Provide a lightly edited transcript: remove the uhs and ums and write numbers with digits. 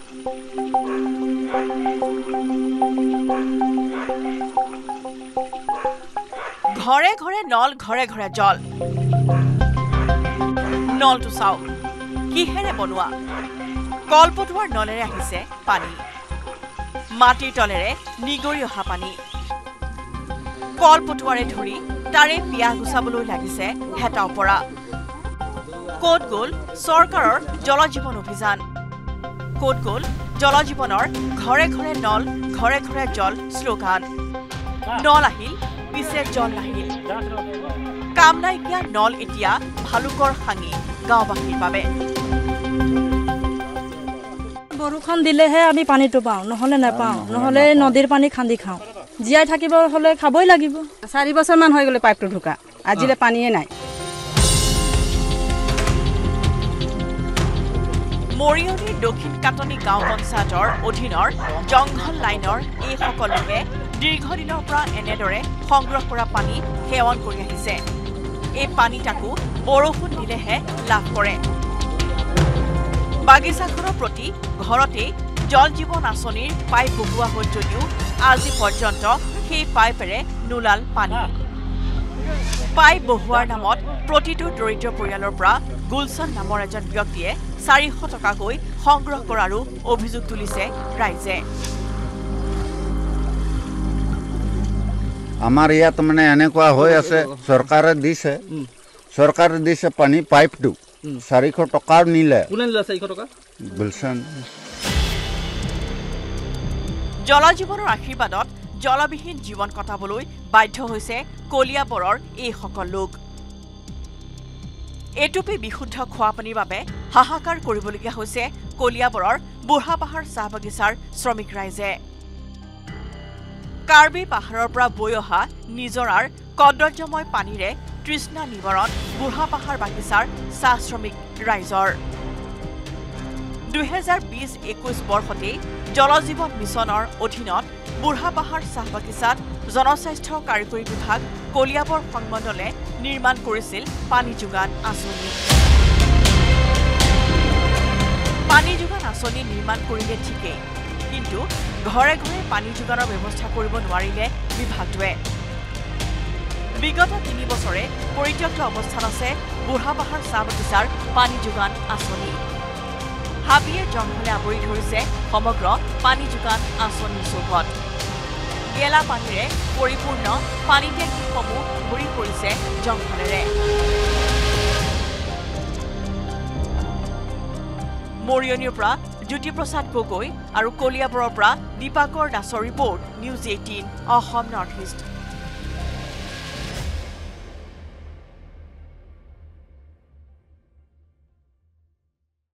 ঘৰে ঘৰে নল ঘৰে ঘৰে জল নলটো চাও কিহেৰে বনোৱা কলপটুৱাৰ নলেৰে আহিছে পানী মাটিৰ তলেৰে নিগৰি অহা পানী কলপটুৱাৰে ধৰি তাৰে পিয়া গুচাবলৈ লাগিছে হেতা ওপৰা কোট গ'ল চৰকাৰৰ জলজীৱন অভিযান কোট গ'ল জলজীৱনৰ ঘৰে ঘৰে নল ঘৰে ঘৰে জল শ্লোগান নল আহিল পিছে জল নাহিল কাম নাইকিয়া নল এতিয়া ভালুকৰ হাঙি গাঁওবাসীৰ বাবে বৰষুণ দিলেহে আমি পানীটো পাওঁ নহলে নাপাওঁ নহলে নদীৰ পানী খান্দি খাওঁ জীয়াই থাকিব হলে খাবই লাগিব 4 বছৰমান হৈ গলে পাইপটো ঢুকা আজিলে পানীয়ে নাই মৰিয়নিৰ দক্ষিণ কাটনি গাঁও পঞ্চায়তৰ অধীনৰ জংঘল লাইনৰ এই সকল লোকে দীৰ্ঘদিনৰ পৰা এনেদৰে সংগ্ৰহ কৰা পানী সেৱন কৰি আহিছে এই পানী তাকো বৰষুণ দিলেহে লাভ কৰে বাগিচাখনৰ প্ৰতি ঘৰতে জল জীৱন আঁচনিৰ পাইপ বহুৱা হ'ল যদিও আজি পৰ্যন্ত সেই পাইপেৰে নোলাল পানী পাইপ বহুৱাৰ নামত প্ৰতিটো দৰিদ্ৰ পৰিয়ালৰ পৰা গুলচন নামৰ এজন ব্যক্তিয়ে 400 টকাকৈ সংগ্ৰহ কৰাৰো অভিযোগ তুলিছে ৰাইজে আমাৰ ইয়াত মানে এনেকুৱা হৈ আছে চৰকাৰে দিছে পানী পাইপটো 400 টকাৰ নিলে কোনে নিলে 400 টকা গুলশন জলজীৱনৰ আশীৰ্বাদত জলবিহীন জীৱন কটাবলৈ বাধ্য হৈছে কলিয়াবৰৰ এই সকল লোক এটুপি বিশুদ্ধ খোৱা পানীৰ বাবে হাহাকাৰ কৰিবলগীয়া হৈছে কলিয়াবৰৰ বুঢ়াপাহাৰ চাহ বাগিচাৰ শ্ৰমিক ৰাইজে কাৰ্বি পাহাৰৰ পৰা বৈ অহা নিজৰাৰ কদৰ্যময় পানীৰে তৃষ্ণা নিবাৰণ বুঢ়াপাহাৰ বাগিচাৰ চাহ শ্ৰমিক ৰাইজৰ 2020-21 বৰ্ষতে জলজীৱন মিছনৰ অধীনত বুঢ়াপাহাৰ চাহ বাগিচাত জনস্বাস্থ্য কাৰিকৰী বিভাগ কলিয়াবৰ সংমণ্ডলে নিৰ্মাণ কৰিছিল পানী যোগান আঁচনি পানী যোগান আঁচনি নিৰ্মাণ কৰিলে ঠিকেই কিন্তু ঘৰে ঘৰে পানী যোগানৰ ব্যৱস্থা কৰিব নোৱাৰিলে বিভাগটোৱে বিগত 3 বছৰে পৰিত্যক্ত অৱস্থাত আছে বুঢ়াপাহাৰ চাহ বাগিচাৰ পানী যোগান আঁচনি হাবিয়ে জংঘলে আৱৰি ধৰিছে সমগ্ৰ পানী যোগান আঁচনিৰ চৌহদ গেলা পানীৰে পৰিপূৰ্ণ পানী টেংকিসমূহ ভৰি পৰিছে জংঘলেৰে মৰিয়নিৰ পৰা জ্যোতিপ্ৰসাদ গগৈ আৰু কলিয়াবৰৰ পৰা দীপাকৰ দাসৰ report news 18 Assam North east